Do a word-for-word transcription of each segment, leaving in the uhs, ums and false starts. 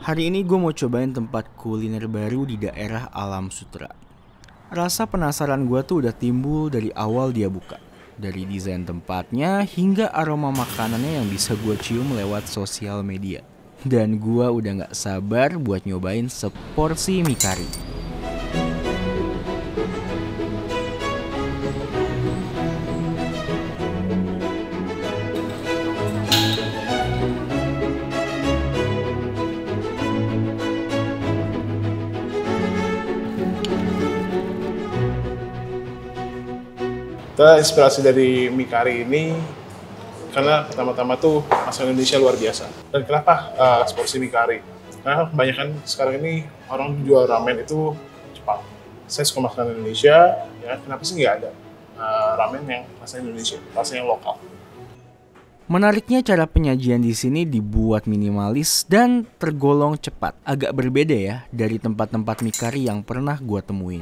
Hari ini gue mau cobain tempat kuliner baru di daerah Alam Sutera. Rasa penasaran gue tuh udah timbul dari awal dia buka. Dari desain tempatnya hingga aroma makanannya yang bisa gue cium lewat sosial media. Dan gue udah gak sabar buat nyobain seporsi mie kari. Kita inspirasi dari mie kari ini karena pertama-tama tuh masakan Indonesia luar biasa. Dan kenapa uh, seporsi mie kari? Karena kebanyakan sekarang ini orang jual ramen itu Jepang. Saya suka masakan Indonesia, ya kenapa sih nggak ada uh, ramen yang masakan Indonesia, rasanya lokal? Menariknya cara penyajian di sini dibuat minimalis dan tergolong cepat. Agak berbeda ya dari tempat-tempat mie kari yang pernah gua temuin.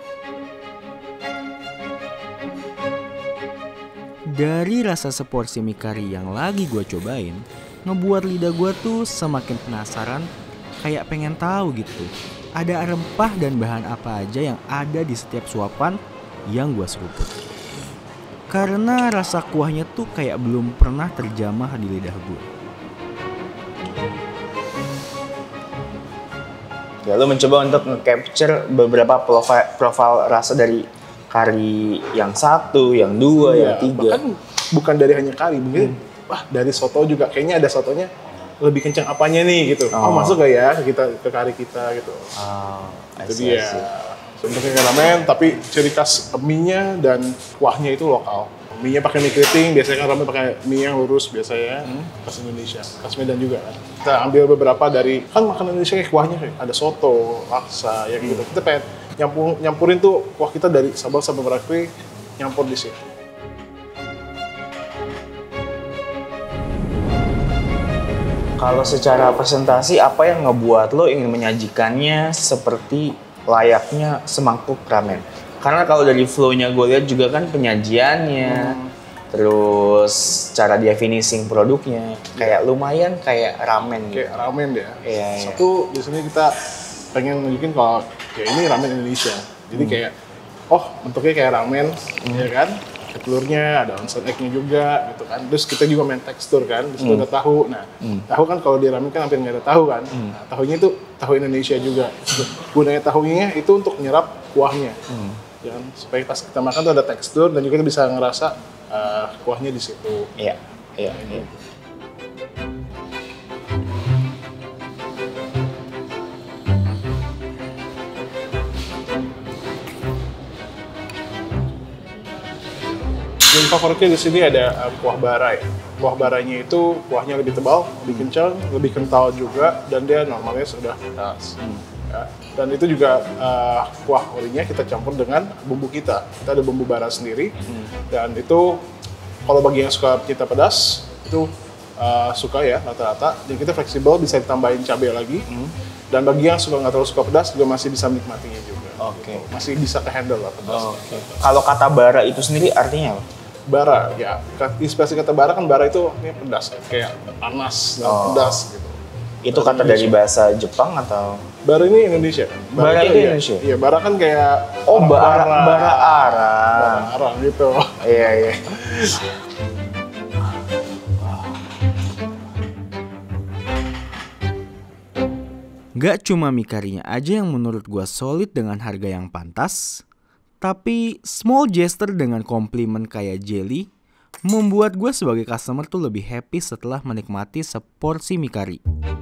Dari rasa seporsi mie kari yang lagi gue cobain, ngebuat lidah gue tuh semakin penasaran, kayak pengen tahu gitu. Ada rempah dan bahan apa aja yang ada di setiap suapan yang gue seruput. Karena rasa kuahnya tuh kayak belum pernah terjamah di lidah gue. Ya, lo mencoba untuk nge-capture beberapa profil, profil rasa dari kari yang satu, yang dua, ya, yang tiga. Bahkan bukan dari hanya kari, mungkin hmm. wah dari soto juga kayaknya ada sotonya lebih kencang apanya nih gitu. Oh, oh masuk gak ya kita ke kari kita gitu. Oh, jadi ya bentuknya kayak ramen tapi ciri khas mie-nya dan kuahnya itu lokal. Mie-nya pakai mie keriting, biasanya kan ramen pakai mie yang lurus biasanya, hmm. khas Indonesia, khas Medan juga kan. Kita ambil beberapa dari kan makanan Indonesia kayak kuahnya kayak ada soto, laksa, ya gitu. Hmm. Kita pengen nyampur, nyampurin tuh kuah kita dari Sabang sampai Merauke nyampur di sini. Kalau secara presentasi apa yang ngebuat lo ingin menyajikannya seperti layaknya semangkuk ramen? Karena kalau dari flow-nya gue lihat juga kan penyajiannya, hmm. terus cara dia finishing produknya kayak lumayan kayak ramen. Kayak gitu. ramen ya. Iya, Satu di sini kita pengen nunjukin kalau ya ini ramen Indonesia. Jadi hmm. kayak oh bentuknya kayak ramen, hmm. ya kan? Telurnya ada onsen egg-nya juga gitu kan. Terus kita juga main tekstur kan. Terus hmm. ada tahu. Nah, hmm. tahu kan kalau di ramen kan hampir nggak ada tahu kan. Hmm. Nah, tahunya itu tahu Indonesia juga. Gunanya tahunya itu untuk menyerap kuahnya. Hmm. Ya kan? Supaya pas kita makan tuh ada tekstur dan juga kita bisa ngerasa uh, kuahnya di situ. Iya. Iya. Iya. Dan favoritnya di sini ada uh, kuah barai. Kuah barainya itu kuahnya lebih tebal, lebih kencang, lebih kental juga, dan dia normalnya sudah pedas. Hmm. Ya. Dan itu juga uh, kuah orinya kita campur dengan bumbu kita. Kita ada bumbu bara sendiri, hmm. dan itu kalau bagi yang suka kita pedas itu uh, suka ya rata-rata. Dan kita fleksibel bisa ditambahin cabai lagi. Hmm. Dan bagi yang suka nggak terlalu suka pedas juga masih bisa menikmatinya juga. Oke. Okay. Masih bisa ke handle lah pedas. Oh, okay. Kalau kata bara itu sendiri artinya apa? Bara, ya. Inspirasi kata bara kan bara itu ini pedas, kayak panas dan oh. pedas gitu. Itu bara kata Indonesia. Dari bahasa Jepang atau? Bara ini Indonesia kan. Bara, bara itu ya, Indonesia? Iya, bara kan kayak oh, bara, bara, bara arang. Bara arang gitu. Iya, iya. Gak cuma mie karinya aja yang menurut gua solid dengan harga yang pantas, tapi small gesture dengan komplimen kayak jelly membuat gue sebagai customer tuh lebih happy setelah menikmati seporsi mie kari.